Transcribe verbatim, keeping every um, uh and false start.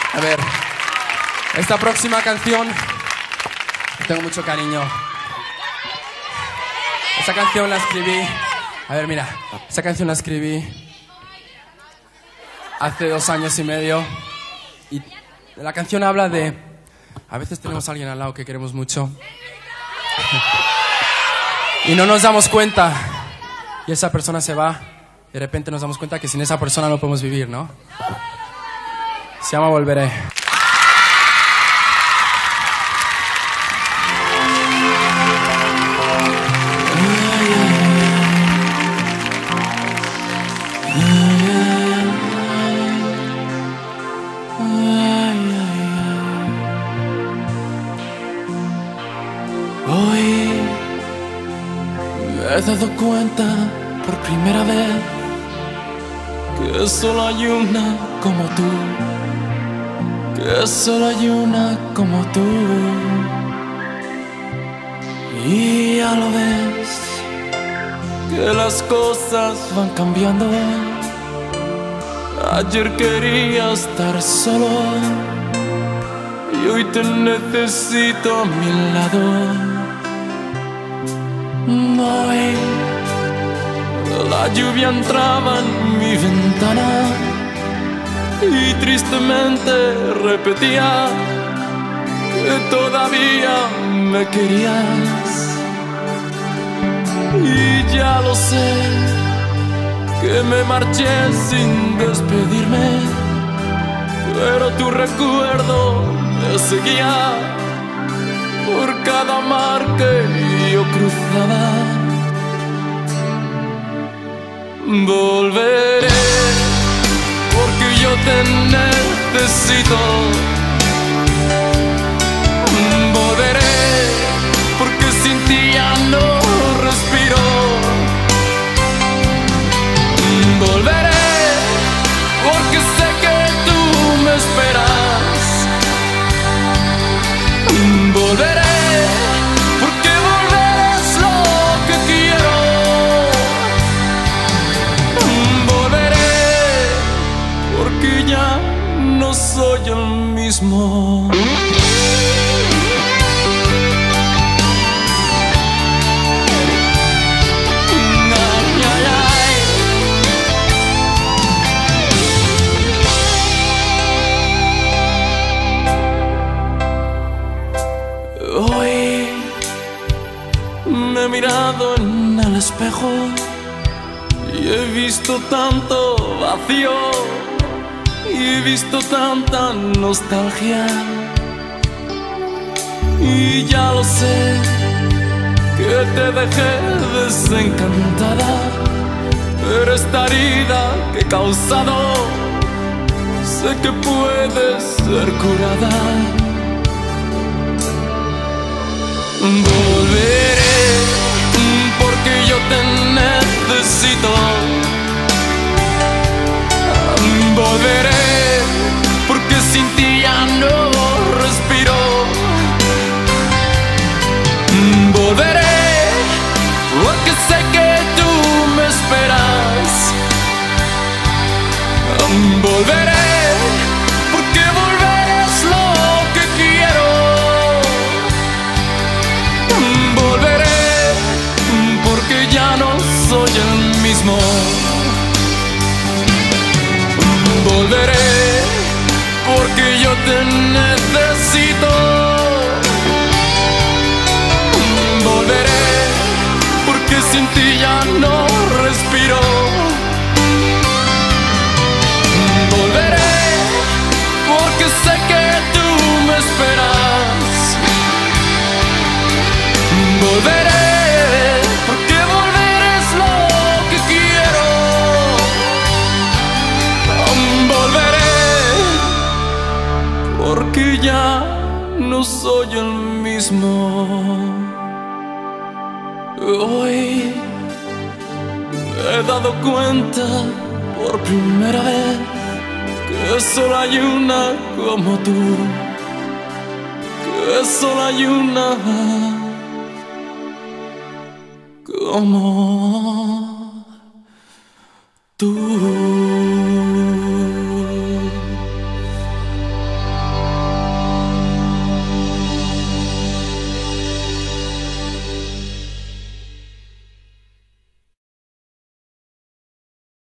A ver, esta próxima canción tengo mucho cariño. Esta canción la escribí... A ver, mira, esta canción la escribí hace dos años y medio. Y la canción habla de... A veces tenemos a alguien al lado que queremos mucho y no nos damos cuenta. Y esa persona se va. De repente nos damos cuenta que sin esa persona no podemos vivir, ¿no? Se llama Volveré. Hoy me he dado cuenta por primera vez que solo hay una como tú, que solo hay una como tú. Y ya lo ves, que las cosas van cambiando. Ayer quería estar solo y hoy te necesito a mi lado. Hoy la lluvia entraba en mi ventana y tristemente repetía que todavía me querías. Y ya lo sé, que me marché sin despedirme, pero tu recuerdo me seguía por cada mar que yo cruzaba. Volveré porque yo te necesito. Volveré porque sin ti ya no respiro. Volveré porque sé que tú me esperas. Volveré porque volver es lo que quiero. Volveré porque ya no soy el mismo. Hoy me he mirado en el espejo y he visto tanto vacío y he visto tanta nostalgia. Y ya lo sé, que te dejé desencantada, pero esta herida que he causado sé que puede ser curada. Volveré porque yo te necesito. Volveré porque sin ti ya no respiro. Volveré porque sé que tú me esperas. Volveré porque volver es lo que quiero. Volveré porque ya no soy el mismo. Volveré porque yo te necesito. Volveré porque sin ti ya no respiro. Volveré porque sé que tú me esperas. Volveré porque volver es lo que quiero. Volveré porque ya no soy el mismo. Hoy me he dado cuenta por primera vez que solo hay una como tú, que solo hay una como